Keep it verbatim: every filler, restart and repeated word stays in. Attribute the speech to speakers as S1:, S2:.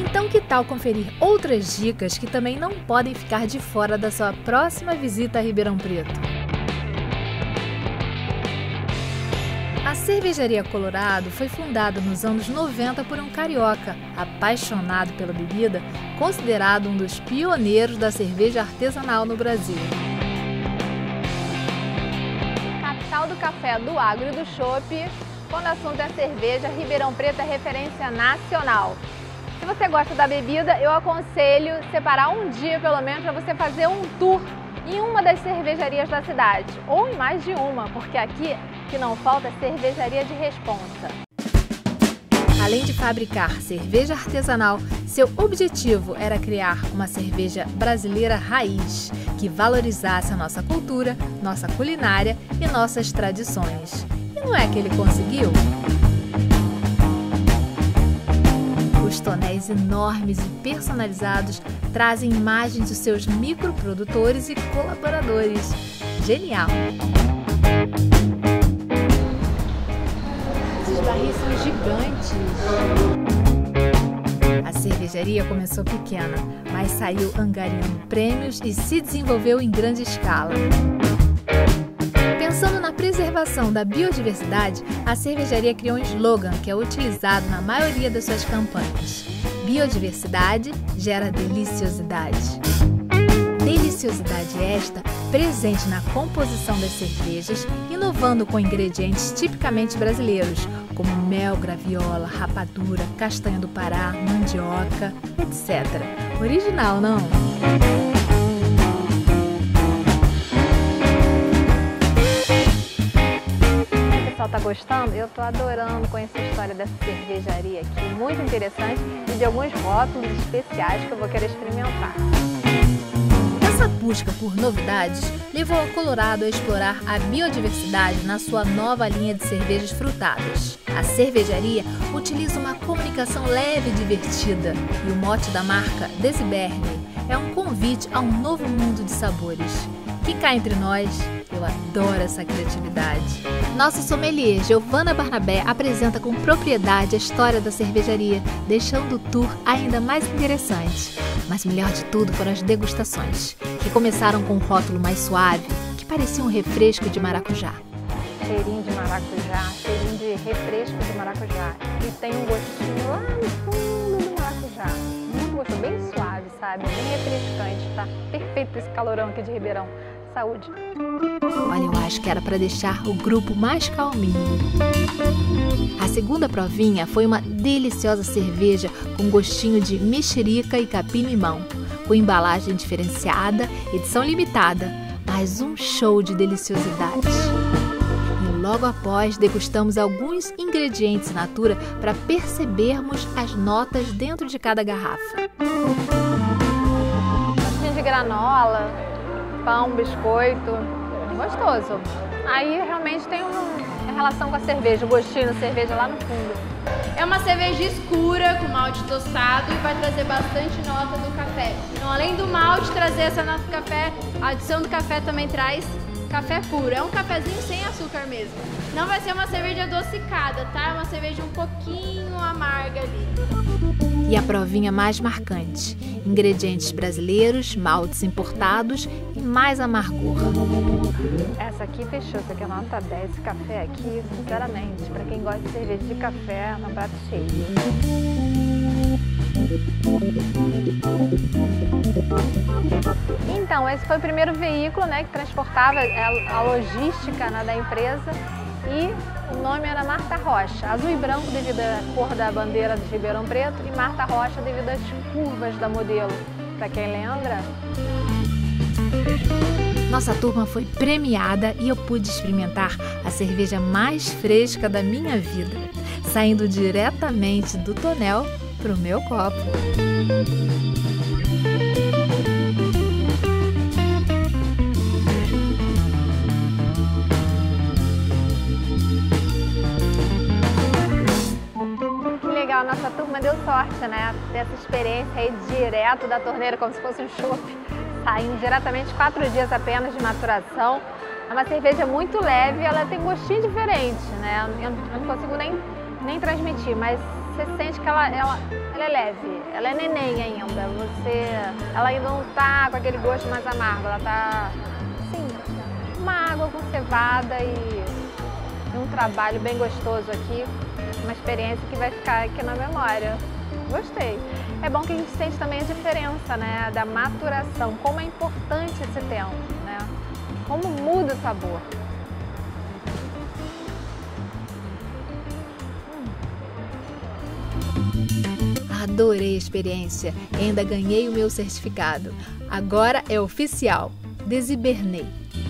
S1: Então que tal conferir outras dicas que também não podem ficar de fora da sua próxima visita a Ribeirão Preto? A Cervejaria Colorado foi fundada nos anos noventa por um carioca, apaixonado pela bebida, considerado um dos pioneiros da cerveja artesanal no Brasil.
S2: Capital do café, do agro e do chopp, quando o assunto é cerveja, Ribeirão Preto é referência nacional. Se você gosta da bebida, eu aconselho separar um dia pelo menos para você fazer um tour em uma das cervejarias da cidade, ou em mais de uma, porque aqui que não falta é cervejaria de responsa.
S1: Além de fabricar cerveja artesanal, seu objetivo era criar uma cerveja brasileira raiz, que valorizasse a nossa cultura, nossa culinária e nossas tradições. E não é que ele conseguiu? Os tonéis enormes e personalizados trazem imagens dos seus microprodutores e colaboradores. Genial! Esses barris são gigantes. A cervejaria começou pequena, mas saiu angariando prêmios e se desenvolveu em grande escala. Pensando na preservação da biodiversidade, a cervejaria criou um slogan que é utilizado na maioria das suas campanhas. Biodiversidade gera deliciosidade. Deliciosidade esta presente na composição das cervejas, inovando com ingredientes tipicamente brasileiros, como mel, graviola, rapadura, castanha do Pará, mandioca, etcétera. Original, não?
S2: Tá gostando? Eu tô adorando conhecer a história dessa cervejaria aqui, muito interessante, e de alguns rótulos especiais que eu vou querer experimentar.
S1: Essa busca por novidades levou a Colorado a explorar a biodiversidade na sua nova linha de cervejas frutadas. A cervejaria utiliza uma comunicação leve e divertida, e o mote da marca Desiberne é um convite a um novo mundo de sabores. Que cá entre nós, eu adoro essa criatividade. Nossa sommelier, Giovana Barnabé, apresenta com propriedade a história da cervejaria, deixando o tour ainda mais interessante. Mas o melhor de tudo foram as degustações, que começaram com um rótulo mais suave, que parecia um refresco de maracujá.
S2: Cheirinho de maracujá, cheirinho de refresco de maracujá. E tem um gostinho lá no fundo do maracujá. Muito gostoso, bem suave, sabe? Bem refrescante, tá? Perfeito para esse calorão aqui de Ribeirão. Saúde!
S1: Olha, eu acho que era para deixar o grupo mais calminho. A segunda provinha foi uma deliciosa cerveja com gostinho de mexerica e capim-limão, com embalagem diferenciada, edição limitada, mas um show de deliciosidade. E logo após, degustamos alguns ingredientes natura para percebermos as notas dentro de cada garrafa.
S2: Gostinho de granola, pão, biscoito, gostoso. Aí realmente tem uma relação com a cerveja, o gostinho da cerveja lá no fundo.
S3: É uma cerveja escura, com malte tostado, e vai trazer bastante nota do café. Então, além do malte trazer essa nota do café, a adição do café também traz café puro. É um cafezinho sem açúcar mesmo. Não vai ser uma cerveja adocicada, tá? É uma cerveja um pouquinho amarga ali.
S1: E a provinha mais marcante: ingredientes brasileiros, maltes importados e mais amargor.
S2: Essa aqui fechou, essa aqui é nota dez. Esse café aqui, sinceramente, para quem gosta de cerveja de café, é um prato cheio. Então, esse foi o primeiro veículo, né, que transportava a logística, né, da empresa, e o nome era Marta Rocha, azul e branco devido à cor da bandeira de Ribeirão Preto e Marta Rocha devido às curvas da modelo, para quem lembra.
S1: Nossa turma foi premiada e eu pude experimentar a cerveja mais fresca da minha vida, saindo diretamente do tonel para o meu copo.
S2: A nossa turma deu sorte, né? Dessa experiência aí direto da torneira, como se fosse um chopp, saindo diretamente quatro dias apenas de maturação. É uma cerveja muito leve, ela tem gostinho diferente, né? Eu não consigo nem, nem transmitir, mas você sente que ela, ela, ela é leve, ela é neném ainda. Você, ela ainda não tá com aquele gosto mais amargo, ela tá, assim, uma água com cevada e, e um trabalho bem gostoso aqui. Uma experiência que vai ficar aqui na memória. Gostei. É bom que a gente sente também a diferença, né, da maturação, como é importante esse tempo, né? Como muda o sabor.
S1: Adorei a experiência e ainda ganhei o meu certificado. Agora é oficial. Desibernei.